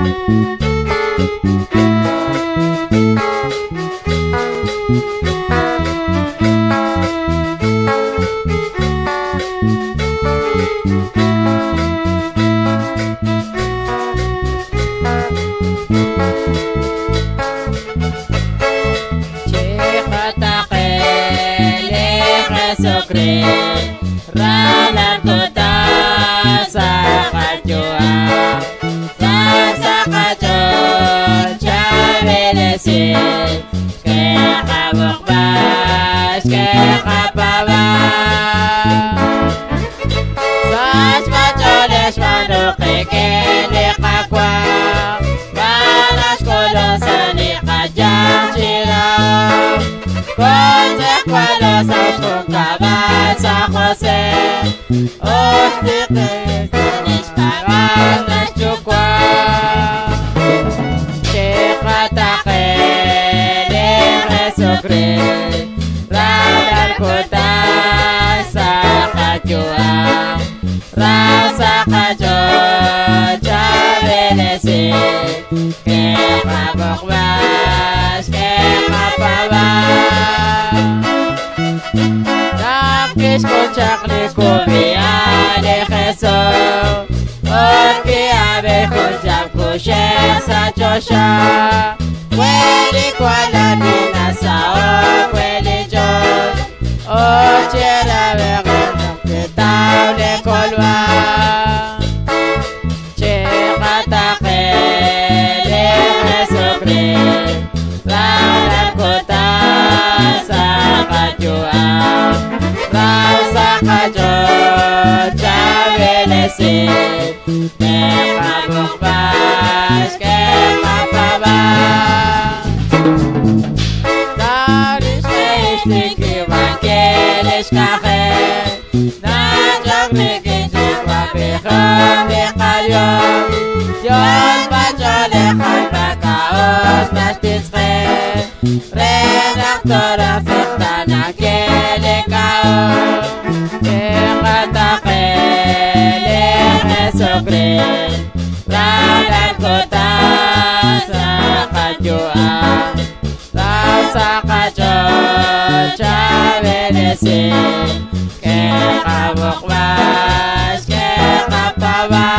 Ralan kota sa kajua, sa kajon chabelesin, ke kabukbas ke kapawa, sas macoles manuki kene kakwa, balas kolong sani kajang silau, konsek walos kung kabasa Jose, ostikis tanis parang nasyukwa, Chekatake de Jesucrist, Radan kota sa kajua, rasa kajo chabelesin, ke kabukbas ke kapawa. Escuchar kubia de Jesús, porque a ver con kushe sa chosha, kweli kwa la dina sao kweli John, o chera vergon que tau de kolwa, Chekatake de Jesucrist, la kota sa kajua. Kajo chabelesin, ke kabukbas ke kapawa. Daris keistik evangelis kahe, najak nikijik wabiham dikalyom, Dios bacolehai bakaos nastitzke, redaktor afektan akele kaos. Chekatake de Jesucrist, Radan kota sa kajua, rasa kajo chabelesin, ke kabukbas ke kapawa.